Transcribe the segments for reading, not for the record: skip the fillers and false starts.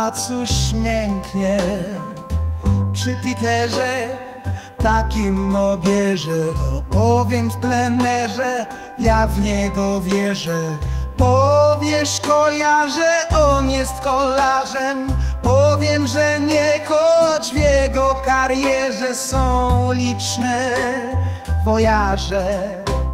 cóż mięknie przy Peterze takim obierze. Opowiem w plenerze, ja w niego wierzę. Powiesz, kojarzę, on jest kolarzem. Powiem, że nie, choć w jego karierze są liczne wojaże.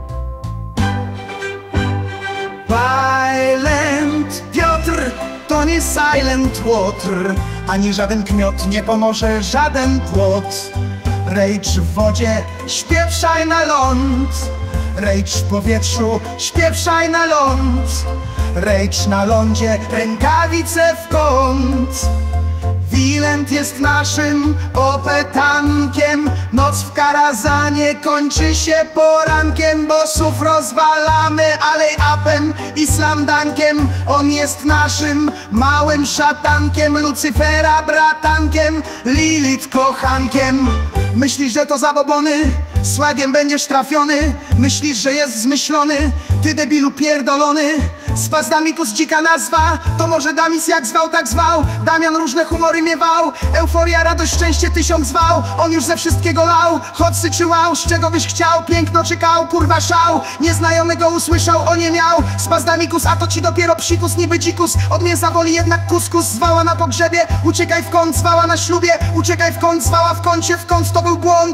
Violent Piotr to nie Silent Water, ani żaden kmiot, nie pomoże żaden płot. Rage w wodzie, śpiewszaj na ląd. Rage w powietrzu, śpiewszaj na ląd. Rage na lądzie, rękawice w kąt. Wilent jest naszym opetankiem. Noc w Karazanie kończy się porankiem. Bossów rozwalamy alej-upem i slamdankiem. On jest naszym małym szatankiem. Lucyfera bratankiem, Lilith kochankiem. Myślisz, że to zabobony? Słagiem będziesz trafiony. Myślisz, że jest zmyślony? Ty debilu pierdolony. Spazdamikus dzika nazwa, to może Damis jak zwał, tak zwał. Damian różne humory miewał, euforia, radość, szczęście tysiąc zwał. On już ze wszystkiego lał, choć syczyłał, z czego byś chciał. Piękno czekał, kurwa szał, nieznajomy go usłyszał, o nie miał. Spazdamikus, a to ci dopiero psikus, niby dzikus. Od mięsa woli jednak kuskus, zwała na pogrzebie. Uciekaj w kąt, zwała na ślubie. Uciekaj w kąt, zwała w kącie, w kąt to był błąd.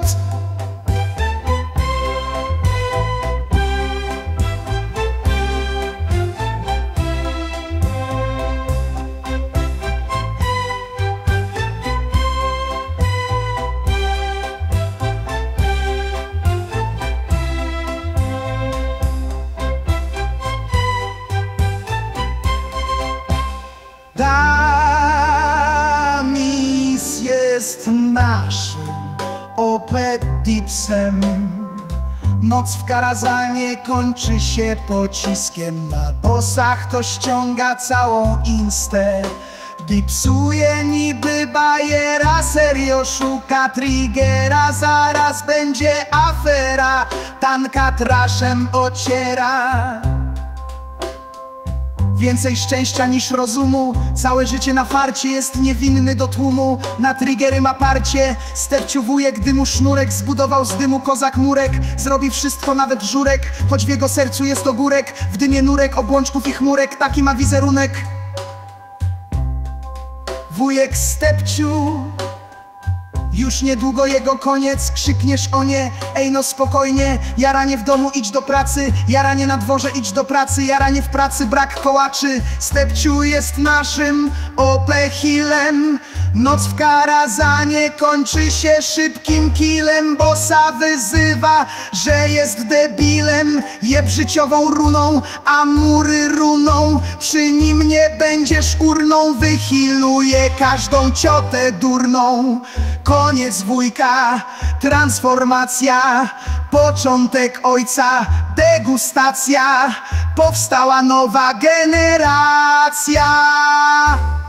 Damis jest naszym opetipsem. Noc w Karazanie kończy się pociskiem. Na bossach to ściąga całą instę. Dipsuje niby bajera, serio szuka triggera. Zaraz będzie afera, tanka traszem ociera. Więcej szczęścia niż rozumu, całe życie na farcie, jest niewinny do tłumu. Na triggery ma parcie, stepciu wujek, gdy mu sznurek zbudował z dymu kozak murek. Zrobi wszystko, nawet żurek, choć w jego sercu jest ogórek. W dymie nurek, obłączków i chmurek, taki ma wizerunek wujek stepciu. Już niedługo jego koniec, krzykniesz o nie, ej no spokojnie. Jaranie w domu, idź do pracy, jaranie na dworze, idź do pracy. Jaranie w pracy, brak kołaczy. Stepciu jest naszym opechilem. Noc w Karazanie kończy się szybkim killem. Bossa wyzywa, że jest debilem. Jeb życiową runą, a mury runą. Przy nim nie będziesz urną. Wychiluje każdą ciotę durną. Koniec wujka, transformacja, początek ojca, degustacja. Powstała nowa generacja.